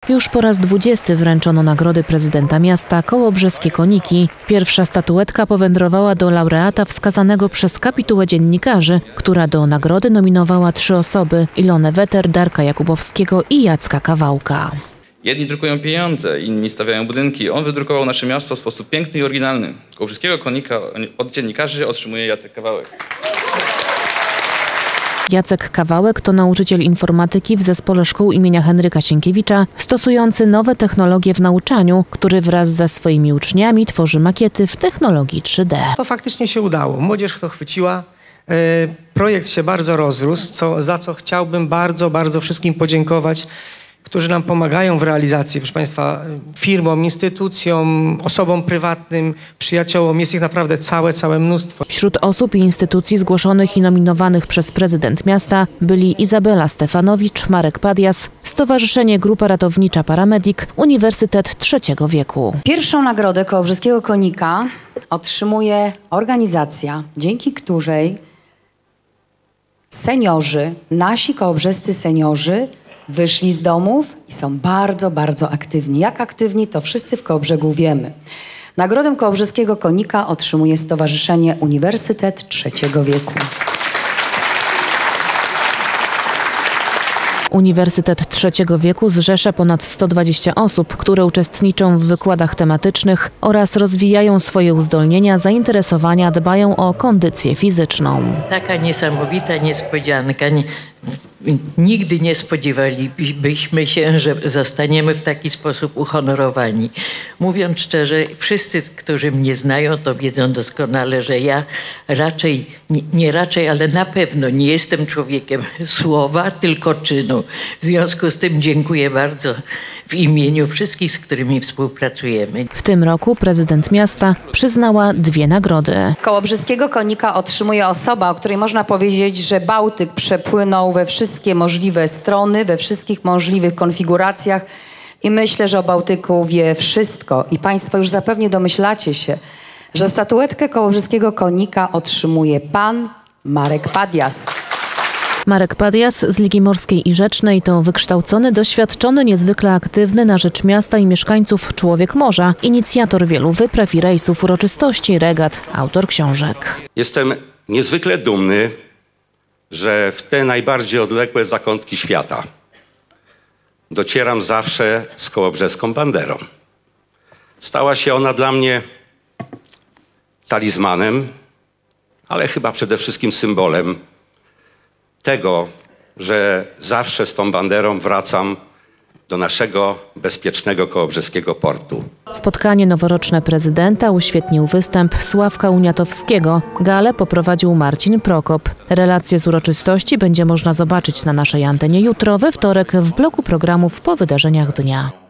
Już po raz 20 wręczono nagrody prezydenta miasta Kołobrzeskie Koniki. Pierwsza statuetka powędrowała do laureata wskazanego przez kapitułę dziennikarzy, która do nagrody nominowała 3 osoby: Ilonę Weter, Darka Jakubowskiego i Jacka Kawałka. Jedni drukują pieniądze, inni stawiają budynki. On wydrukował nasze miasto w sposób piękny i oryginalny. Kołobrzeskie Konika od dziennikarzy otrzymuje Jacek Kawałek. Jacek Kawałek to nauczyciel informatyki w Zespole Szkół imienia Henryka Sienkiewicza, stosujący nowe technologie w nauczaniu, który wraz ze swoimi uczniami tworzy makiety w technologii 3D. To faktycznie się udało. Młodzież to chwyciła. Projekt się bardzo rozrósł, za co chciałbym bardzo wszystkim podziękować, którzy nam pomagają w realizacji, proszę Państwa, firmom, instytucjom, osobom prywatnym, przyjaciołom. Jest ich naprawdę całe mnóstwo. Wśród osób i instytucji zgłoszonych i nominowanych przez prezydent miasta byli Izabela Stefanowicz, Marek Padias, Stowarzyszenie Grupa Ratownicza Paramedik, Uniwersytet Trzeciego Wieku. Pierwszą nagrodę Kołobrzeskiego Konika otrzymuje organizacja, dzięki której seniorzy, nasi kołobrzescy seniorzy, wyszli z domów i są bardzo aktywni. Jak aktywni, to wszyscy w Kołobrzegu wiemy. Nagrodę Kołobrzeskiego Konika otrzymuje Stowarzyszenie Uniwersytet Trzeciego Wieku. Uniwersytet Trzeciego Wieku zrzesza ponad 120 osób, które uczestniczą w wykładach tematycznych oraz rozwijają swoje uzdolnienia, zainteresowania, dbają o kondycję fizyczną. Taka niesamowita niespodzianka. Nigdy nie spodziewalibyśmy się, że zostaniemy w taki sposób uhonorowani. Mówiąc szczerze, wszyscy, którzy mnie znają, to wiedzą doskonale, że ja ale na pewno nie jestem człowiekiem słowa, tylko czynu. W związku z tym dziękuję bardzo w imieniu wszystkich, z którymi współpracujemy. W tym roku prezydent miasta przyznała 2 nagrody. Kołobrzeskiego Konika otrzymuje osoba, o której można powiedzieć, że Bałtyk przepłynął we wszystkie możliwe strony, we wszystkich możliwych konfiguracjach i myślę, że o Bałtyku wie wszystko. I Państwo już zapewne domyślacie się, że statuetkę Kołobrzeskiego Konika otrzymuje pan Marek Padias. Marek Padias z Ligi Morskiej i Rzecznej to wykształcony, doświadczony, niezwykle aktywny na rzecz miasta i mieszkańców człowiek morza, inicjator wielu wypraw i rejsów, uroczystości, regat, autor książek. Jestem niezwykle dumny, że w te najbardziej odległe zakątki świata docieram zawsze z kołobrzeską banderą. Stała się ona dla mnie talizmanem, ale chyba przede wszystkim symbolem tego, że zawsze z tą banderą wracam do naszego bezpiecznego kołobrzeskiego portu. Spotkanie noworoczne prezydenta uświetnił występ Sławka Uniatowskiego. Galę poprowadził Marcin Prokop. Relacje z uroczystości będzie można zobaczyć na naszej antenie jutro, we wtorek, w bloku programów po wydarzeniach dnia.